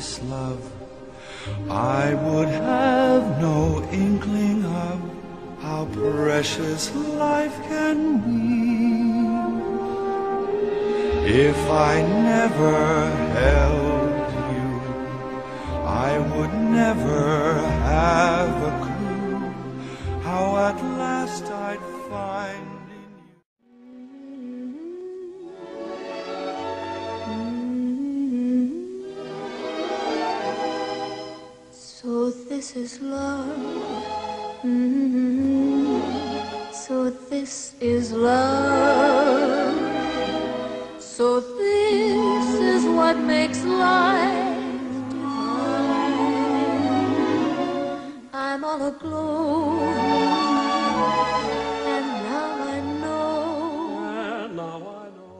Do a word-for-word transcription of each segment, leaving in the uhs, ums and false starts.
this love, I would have no inkling of how precious life can be if I never held you. I would never have a clue how at last I'd find So this is love. Mm-hmm. So this is love. So this is what makes life divine. I'm all aglow, and now I know. And now I know.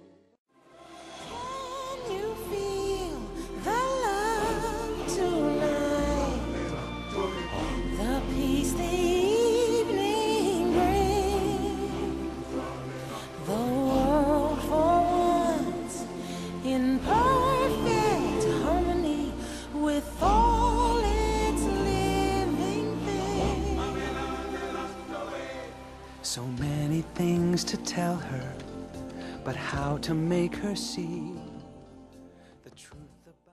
Can you feel the love tonight? The peace the evening brings. The world for once in perfect harmony with all its living things. So many things to tell her, but how to make her see the truth about.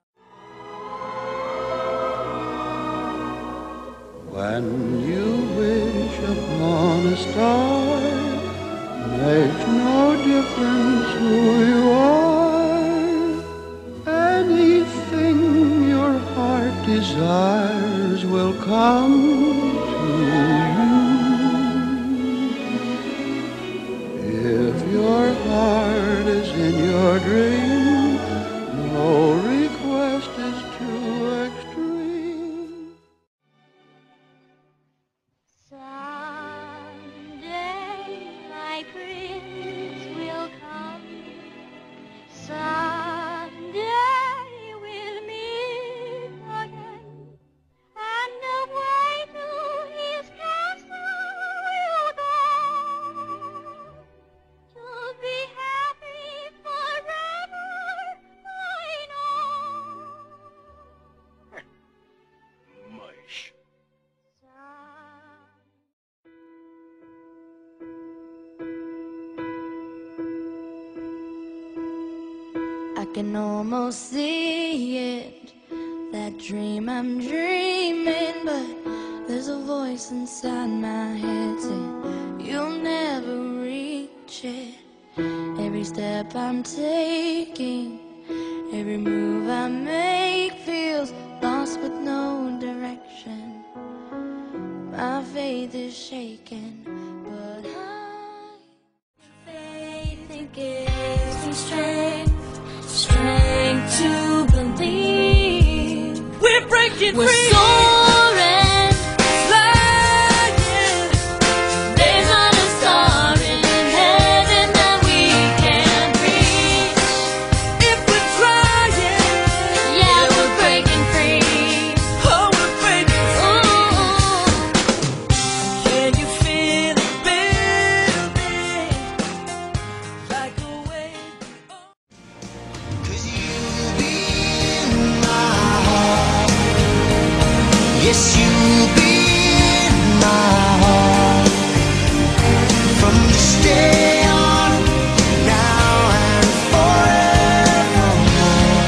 when you wish upon a star. Makes no difference who you are. Anything your heart desires will come to you. If your heart is in your dream, no request is too extreme. Someday my prince will come. Someday we'll meet again, and away to his castle we'll go, to be happy forever, I know. Mush. I can almost see it, that dream I'm dreaming, but there's a voice inside my head saying you'll never reach it. Every step I'm taking, every move I make feels lost with no direction. My faith is shaken, but I faith it gives me strength. Strength to believe We're breaking we're free. soaring, Flying. there's not a star in heaven that we can't reach. If we're trying, Yeah, we're breaking free. oh, we're breaking free. Ooh. Can you feel it building like a wave? Cause you'll be in my heart. Yes, you'll be in my heart. From this day on, now and forevermore.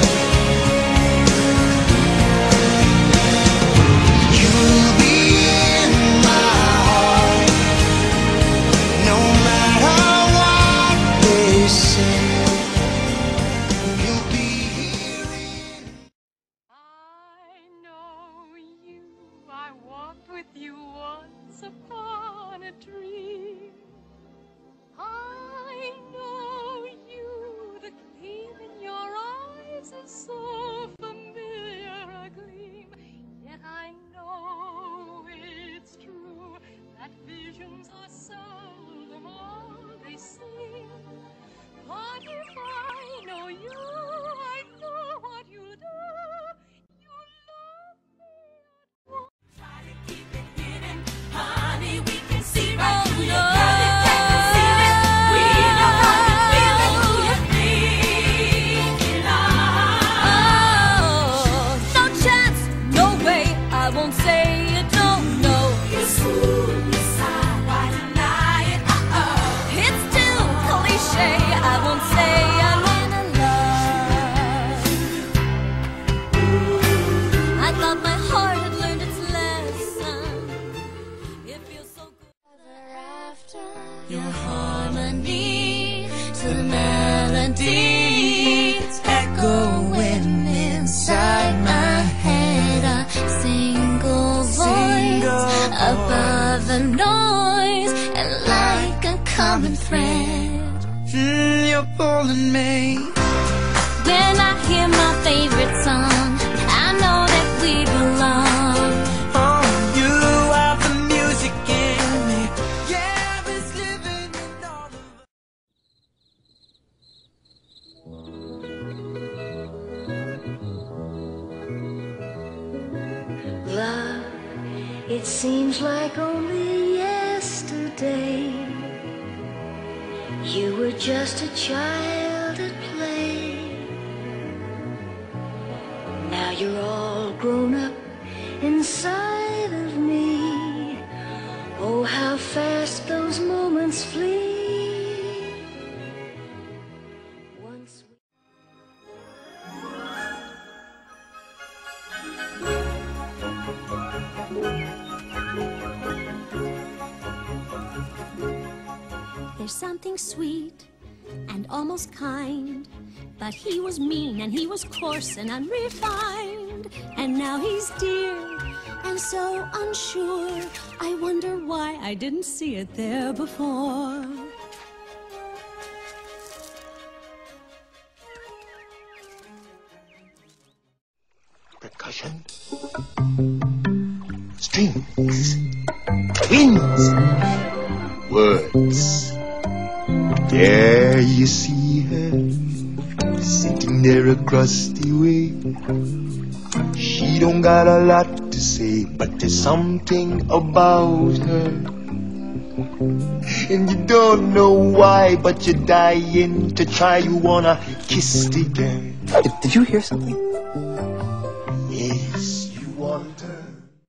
You'll be in my heart. No matter what they say. You'll be here in I know you, I walked with you once upon a dream. I know you, the gleam in your eyes is so familiar a gleam. Yet I know it's true that visions are seldom all they seem. But if I know you, I know what you'll do. You'll love me at once. Try to keep it hidden, honey. careful in me. When I hear my favorite song, I know that we belong. Oh, you have the music in me. Yeah, it's living in all of us. Love, it seems like only yesterday you were just a child at play. Now you're all grown up inside of me. Oh, how fast those moments flee. Once we There's something sweet and almost kind, but he was mean and he was coarse and unrefined. And now he's dear and so unsure. I wonder why I didn't see it there before. Percussion, strings, winds, words. There you see her, sitting there across the way. She don't got a lot to say, but there's something about her. And you don't know why, but you're dying to try. You wanna kiss the girl. Did, did you hear something? Yes, you want her.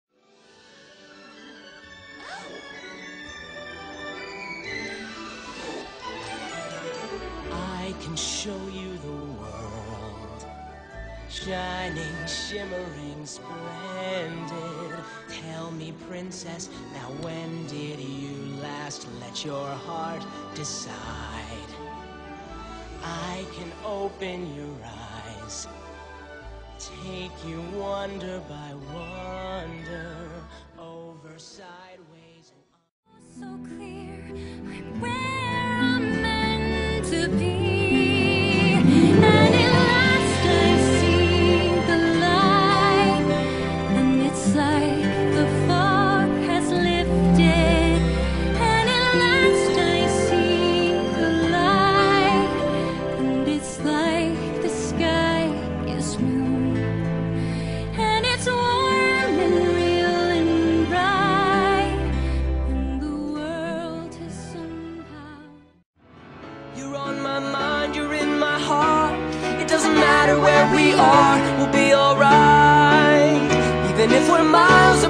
I can show you the world, shining, shimmering, splendid. Tell me, princess, now when did you last let your heart decide? I can open your eyes, take you wonder by wonder, over, sideways, and So clear, I'm where I'm meant to be. And at last I see the light, and it's like the fog has lifted. And at last I see the light, and it's like the sky is blue. And it's warm and real and bright, and the world is somehow. you're on my mind, you're in my heart. It doesn't matter where we are, we'll be alright, even if we're miles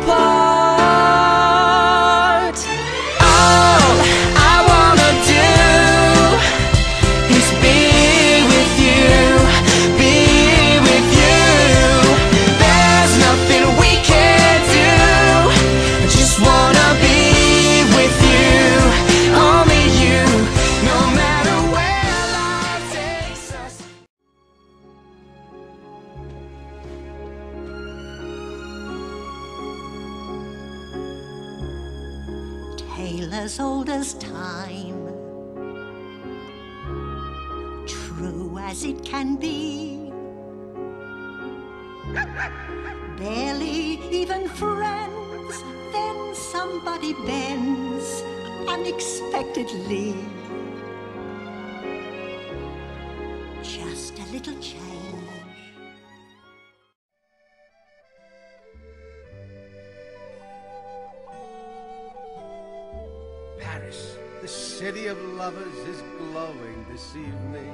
apart. All I wanna do is be with you, be with you. There's nothing we can't do. I just wanna be with you, only you, no matter where life takes us. Tale as old as time, true as it can be. Barely even friends, then somebody bends unexpectedly. Just a little change. Paris, the city of lovers, is glowing this evening.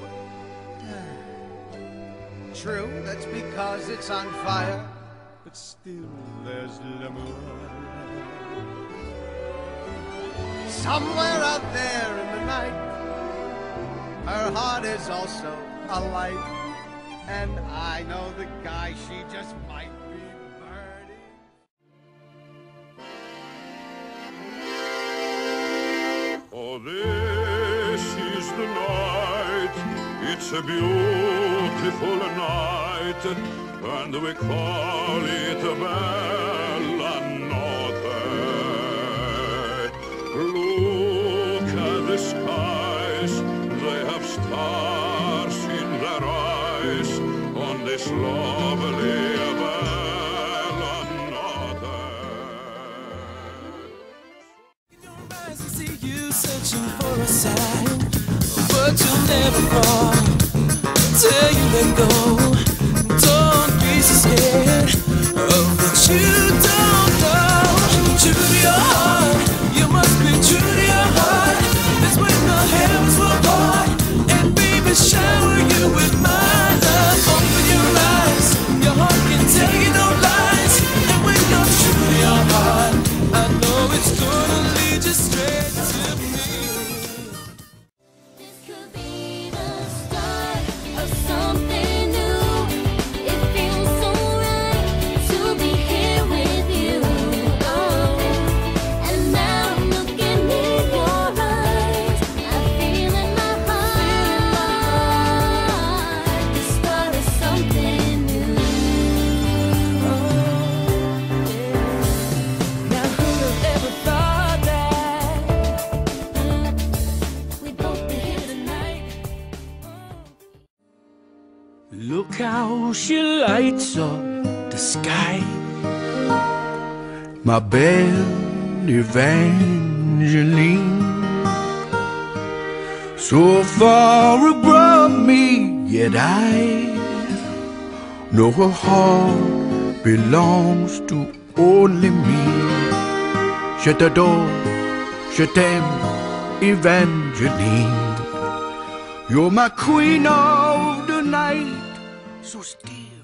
True, that's because it's on fire, but still there's l'amour. Somewhere out there in the night, her heart is also alight, and I know the guy she just might be burning. Oh, this is the night. It's a beautiful night, and we call it Bella Notte. Look at the skies, they have this lovely bella notte. I see you searching for a sign, but you'll never fall till you let go. Don't be so scared of what you don't know. True to your heart, you must be true to your heart. That's when the heavens will part and baby shower you with my love. Open your eyes, your heart can tell you no lies. And when you're true to your heart, I know it's gonna lead you straight to me. This could be the start of something new. It feels so right to be here with you. Oh, and now I'm looking in your eyes. I feel in my heart the start of something new. Oh, yeah. Now who'd have ever thought that We'd both be here tonight. Look how she lights up the sky, My belle Evangeline, so far above me, yet I know her heart belongs to only me. Je t'adore, je t'aime, Evangeline. You're my queen of the night, so still